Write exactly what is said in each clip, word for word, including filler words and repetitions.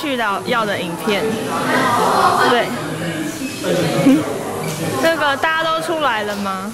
续要要的影片。对，这个大家都出来了吗？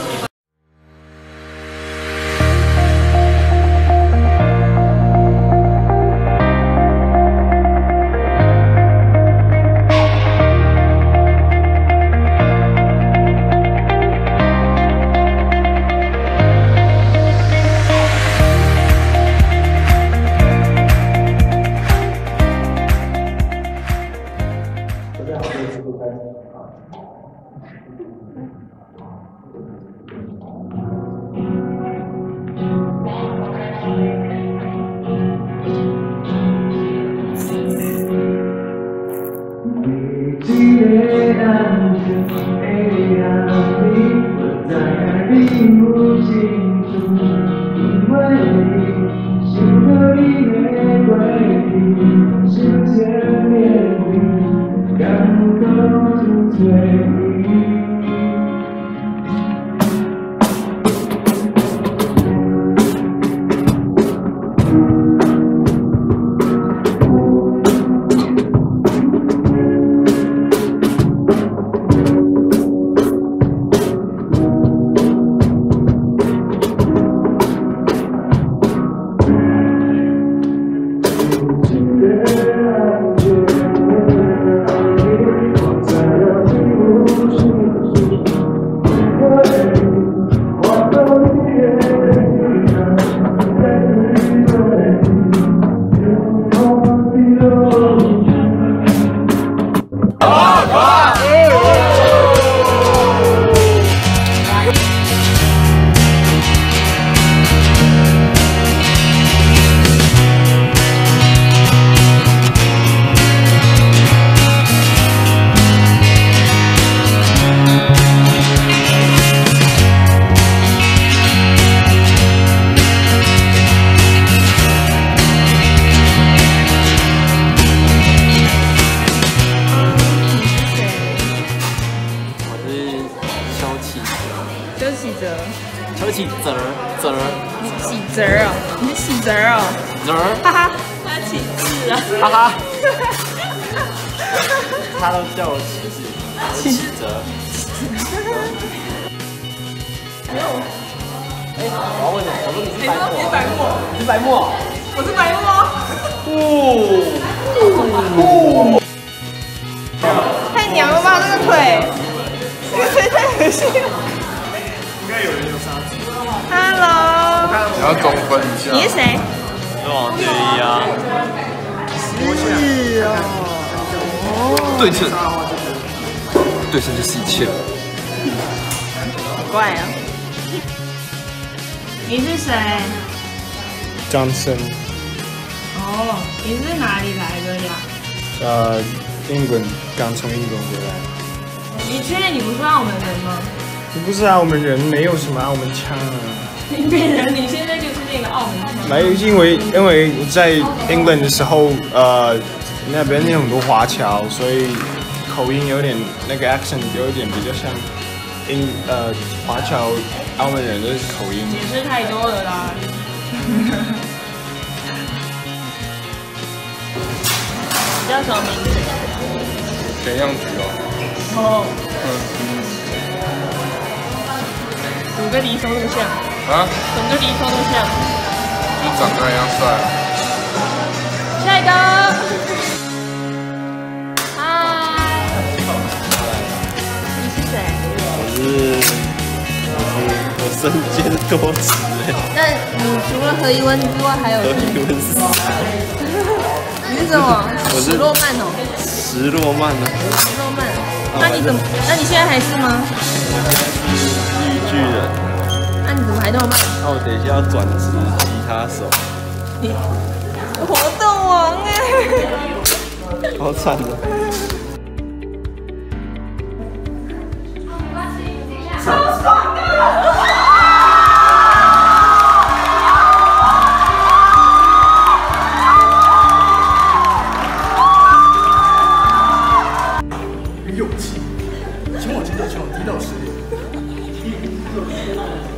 邱喜哲， 邱喜哲哲， 喜哲哦，你是喜哲哦， 哲， 哈哈，他启智啊， 哈哈，他都叫我启智，启哲。哎，我要问你，我说你是白沫，你是白沫， 你是白沫， 我是白沫。 哦，太娘了吧，这个腿，这个腿太恶心了。 应该有人有杀子。 Hello。 你要中分一下。 你是谁？ 是王杰一啊。 是哦。 对称。对称就是一切。 好怪啊。你是谁 ？Johnson。 哦，你是哪里来的呀？ 呃，英国，刚从英国回来。 你确定你不是澳门人吗？ 不是澳门人，没有什么澳门腔啊。 你本人，你现在就是那个澳门腔。 没有，因为因为我在 England 的时候，呃，那边有很多华侨，所以口音有点那个 accent 有点比较像英呃华侨澳门人的口音。 解释太多了啦。你叫什么名字？ 田样菊哦。 哦。 嗯。 怎么跟李易峰那么像？ 啊？ 怎么跟李易峰那么像？ 就长得一样帅啊。 下一个。嗨。你是谁？ 我是我是我身兼多职哎。 那你除了何以温之外，还有？ 何以温是谁？ 你是什么？ 我是史洛曼哦。 石洛曼呢？ 石洛曼。那你怎么？那你现在还是吗？ 绿巨人。 那你怎么还那么慢？ 那我等一下要转职吉他手。 你活动王哎！ 好惨的。 超爽的！ 勇气，请我知道，请我提到实力。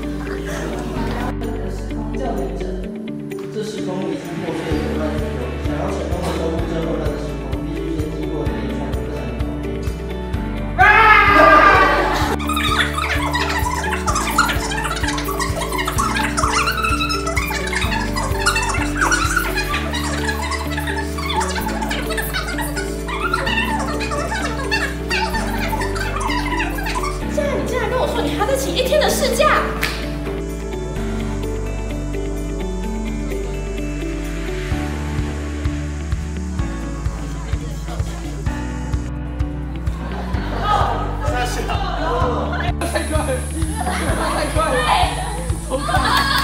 这时空已经破碎，不断地涌向。 要成功的收复这混乱的时空，必须先经过一连串的困难考验。 一天的市价。 太快了，太快了，好快！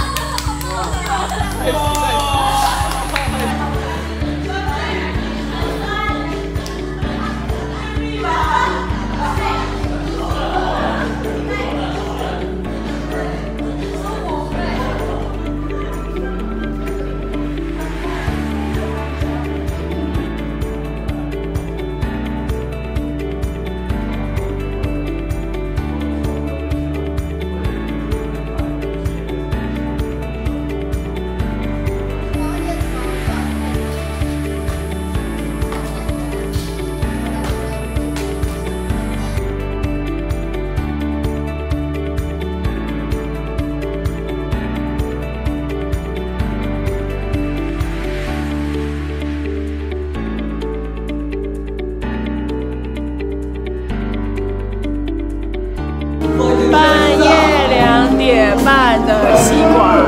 半夜两点半的西瓜，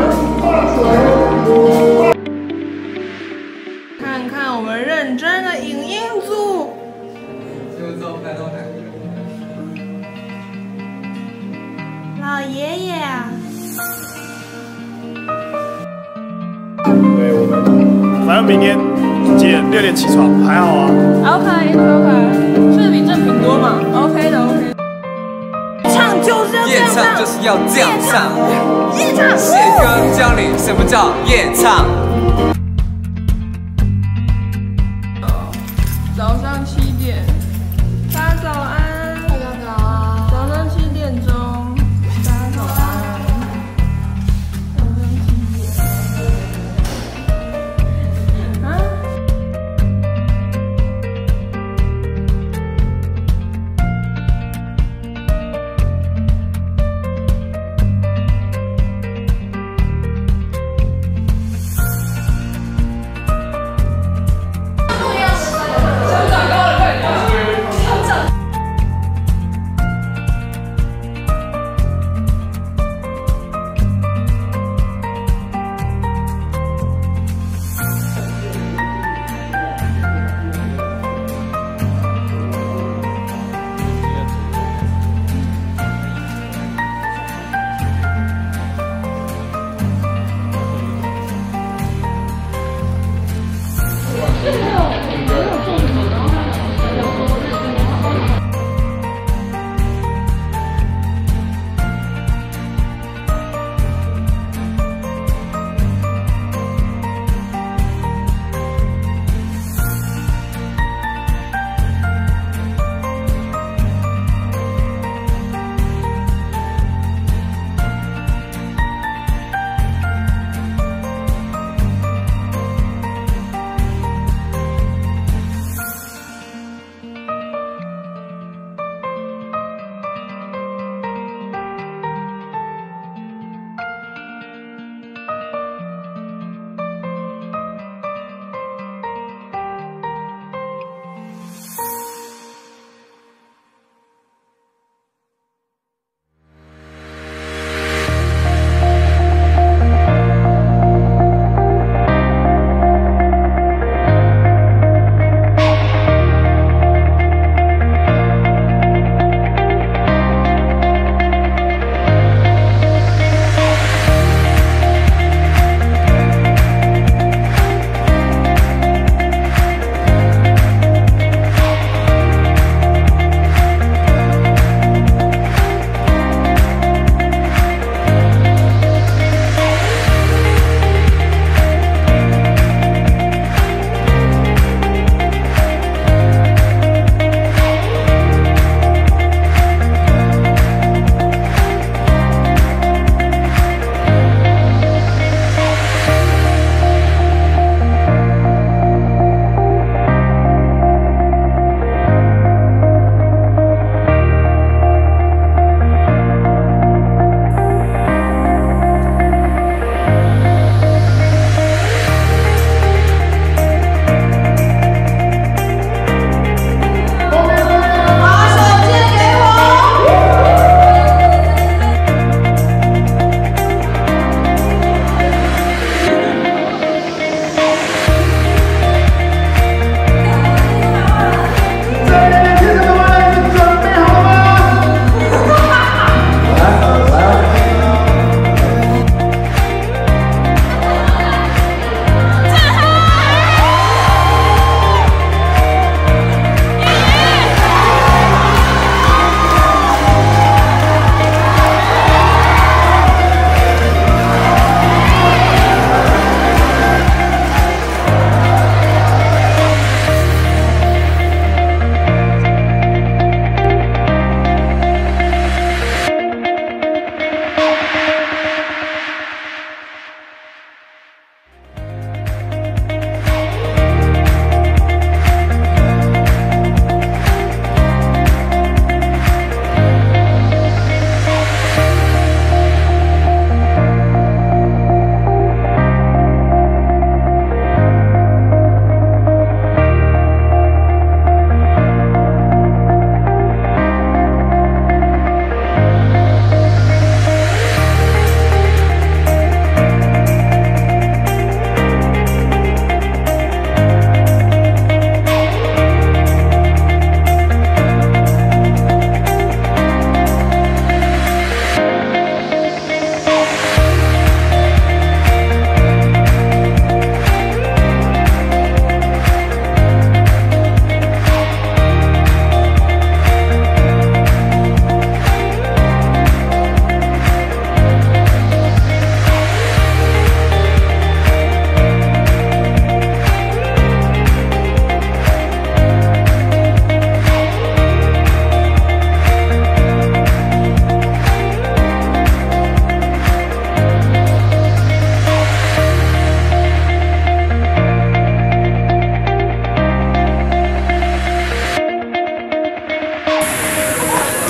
看看我们认真的影印组。老爷爷啊！ 对我们，反正明天几点？六点起床，还好啊。 OK OK， 是比正品多嘛 ？OK 的 OK。 唱就是要这样唱， 就是要这样唱。 夜唱， 谢哥教你什么叫夜唱。 早上七点，大家早安，大家早安。早上七点钟，大家早安。早上七点。啊？ 夜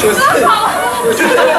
不是，不是。